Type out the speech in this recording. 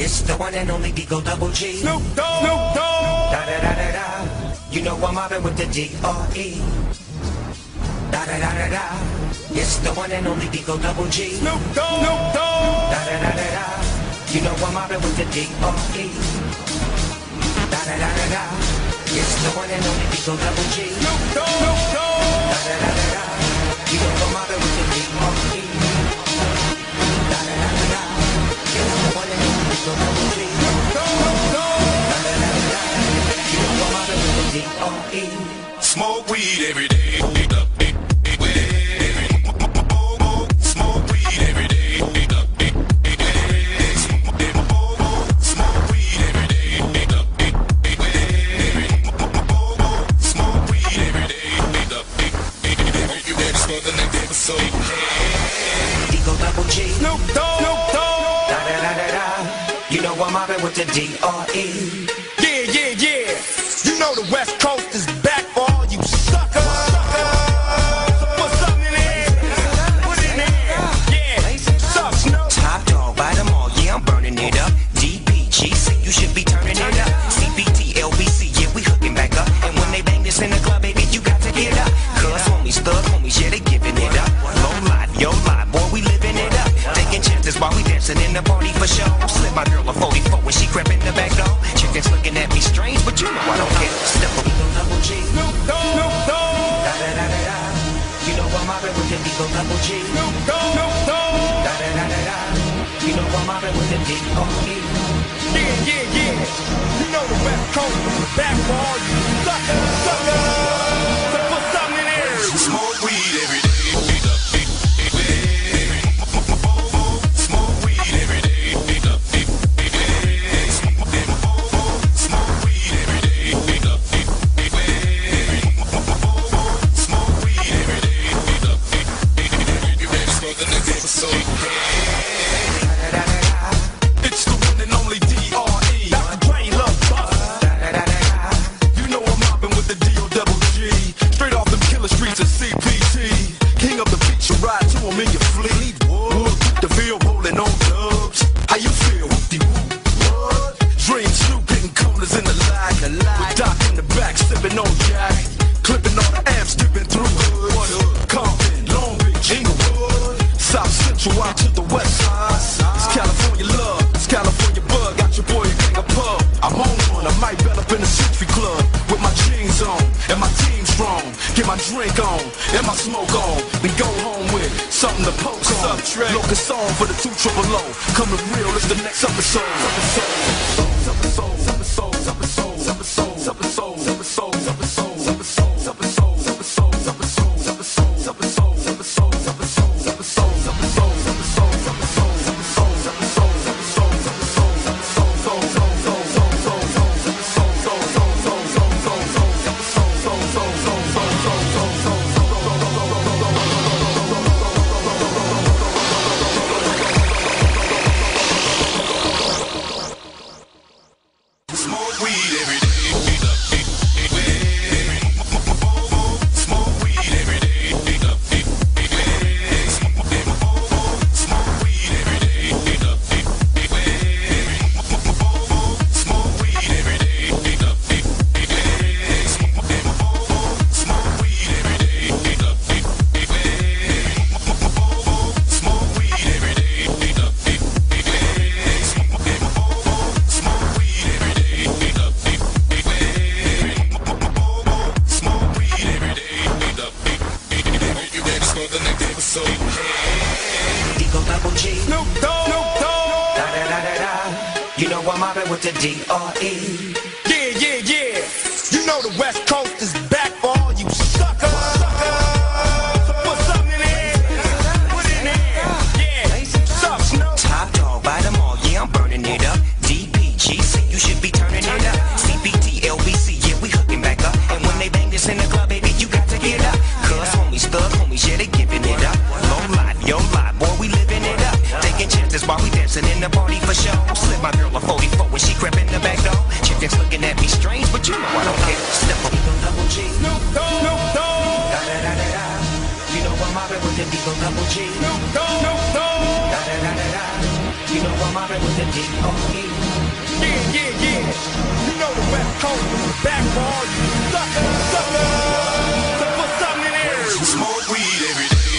It's the one and only Deagle Double G. Snoop Dogg. Snoop Dogg. Da da da da da. You know I'm mobbing with the D.R.E. Da da da da da. It's the one and only Deagle Double G. Snoop Dogg. Snoop Dogg. Da da da da da. You know I'm mobbing with the D.R.E. Da da da da da. It's the one and only Deagle Double G. Snoop Dogg. Snoop Dogg. Da da da da da. You know I'm mobbing with the D.R.E. Da da da da da. It's the one and only Deagle Double G. Smoke weed every day. Smoke weed every day. Smoke weed every day. Smoke weed every day. You ready for the next episode? Deagle Double G. Snoop Dogg. Snoop Dogg. Da da da da da. You know I'm mobbing with the D.R.E. Yeah, yeah, yeah. You know the West Coast is back for all you suckers. So put something in there. Put it in there. Yeah. What's up, Snoop? Top dog, buy them all, yeah, I'm burning it up. DPG, say you should be turning it up. CPT, LBC, yeah, we hooking back up. And when they bang this in the club, baby, you got to get up. Cuz homies, thug homies, yeah, they giving it up. Low life, yo life, boy, we living it up. Taking chances while we dancing in the party for show. Slip my girl a 44 when she crept in the back door. Chickens looking at me strange, but you know I don't care. Step up, Deagle Double G. Snoop Dogg. Snoop Dogg. Da da da da da. You know I'm mobbing with the Deagle Double G. Snoop Dogg. Snoop Dogg. Da da da da da. You know I'm mobbing with the D.R.E. Yeah, yeah, yeah. You know the West Coast is back for all you suckers. So put something in there. Smoke weed every day. Smoke weed every day. Smoke weed every day. Smoke weed every day. You ready for the next episode? It's the one and only D.R.E. Dr. Dre, Lil Busta. You know I'm mobbing with the D.O.Double-G. Straight off them killer streets of CPT. King of the beach, you ride to him in your fleet. Wood, the Ville rolling on dubs. How you feel? Whoop-de-whoop. What? Dream Snoop hitting corners in the lag. With Doc in the back, sipping on Jack. Clipping all the amps, dipping through hood. Compton, Long Beach, Inglewood. South Central out to the west side. It's California love, it's California bug. Got your boy gang a pub. I'm on one, I might bet up in the Century Club. With my jeans on, and my team strong. Get my drink on, and my smoke on. We go home with something to post on. Locust song for the 2 triple O. Coming real, it's the next episode. Smoke weed every day. Smoke weed every day. Smoke weed every day. Smoke weed every day. Smoke weed every day. Smoke weed every day. Smoke weed every day. Smoke weed every day. You ready for the next episode? Deagle Double G. Snoop Dogg. Snoop Dogg. Da da da da da. You know I'm mobbing with the D.R.E. Yeah, yeah, yeah. You know the West Coast is back for all you suckers. So put something in there. Put it in there. Yeah. What's up, Snoop? Top dog, buy them all, yeah, I'm burning it up. DPG, say you should be turning it up. CPT, LBC, yeah, we hooking back up. And when they bang this in the club, baby, you got to get up. Cuz homies, thug homies, yeah, they giving it up. Low life, yo life, boy, we living it up. Taking chances while we dancing in the party for show. Slip my girl a 44 when she crept in the back door. Chickens looking at me strange, but you know I don't care. Step up, Deagle Double G. Snoop Dogg. Snoop Dogg. Da da da da da. You know I'm mobbing with the Deagle Double G. Snoop Dogg. Snoop Dogg. Da da da da da. You know I'm mobbing with the D.O.E. Yeah, yeah, yeah. You know the West Coast is back for all you suckers. So put something in there. Smoke weed every day.